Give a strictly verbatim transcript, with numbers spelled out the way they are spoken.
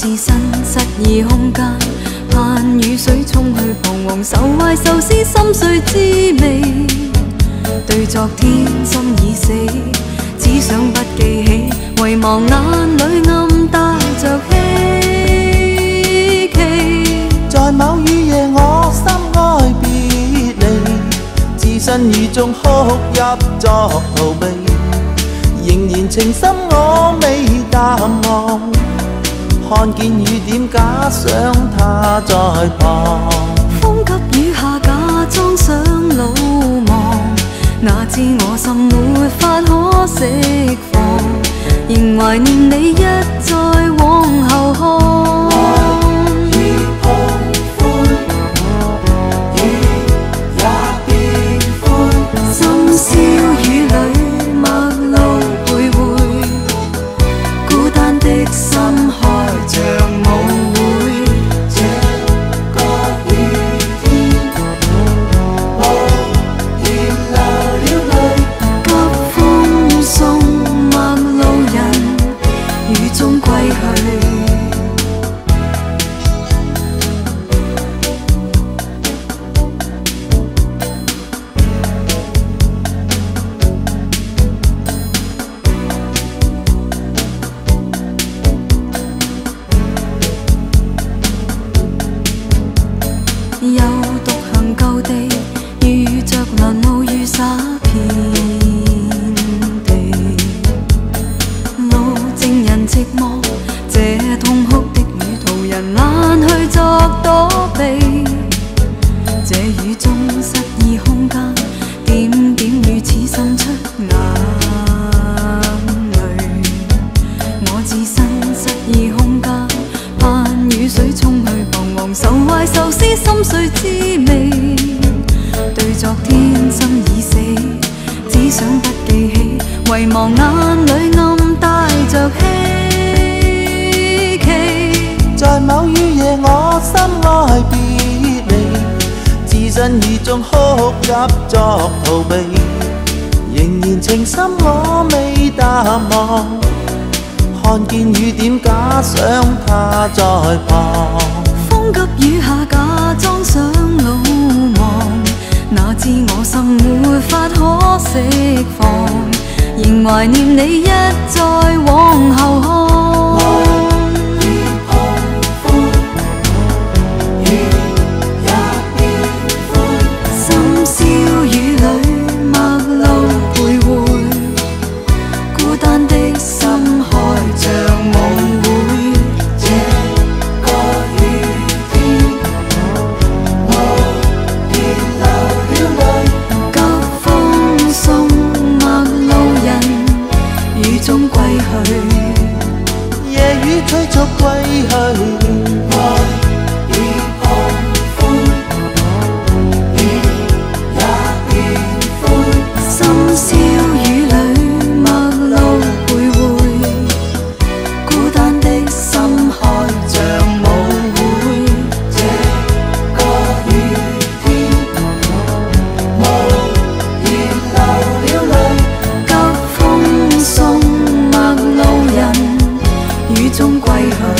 置身失意空間，盼雨水沖去彷徨，愁懷愁思心碎滋味。對昨天心已死，只想不記起，遺忘眼裏暗帶着希冀。 在某雨夜，我心哀別離，置身雨中哭泣作逃避，仍然情深我未淡忘。看見雨點，假想他在旁。 風急雨下，假裝想魯莽，哪知我心沒法可釋放，仍懷念你一再往後看。 愛已碰灰，雨也變灰， 深宵雨裏陌路徘徊，孤單的心開着舞會。 這個雨天，無言流了淚， 急風送陌路人，雨中歸去。又獨行舊地，遇着攔路雨灑遍地，路證人寂寞，這痛哭的雨途人懶去作躲避。這雨中失意空間，點點雨似滲出眼淚。我置身失意空間，盼雨水沖去彷徨，愁懷愁思心碎滋味。對昨天心已死，只想不記起，遺忘眼裏暗帶着希冀。 在某雨夜，我心哀別離，置身雨中哭泣作逃避，仍然情深我未淡忘。看見雨點，假想他在旁。 風急雨下，假裝想魯莽，哪知我心沒法可釋放，仍懷念你一再往後看。 愛已碰灰，雨也變灰， 深宵雨裏陌路徘徊，孤單的心開着舞會。 這個雨天，無言流了淚， 急風送陌路人，雨中歸去。 夜雨催促歸去。愛已碰灰，雨也變灰， 深宵雨裏陌路徘徊，孤單的心開着舞會。 這個雨天，無言流了淚， 急風送陌路人，雨中歸去。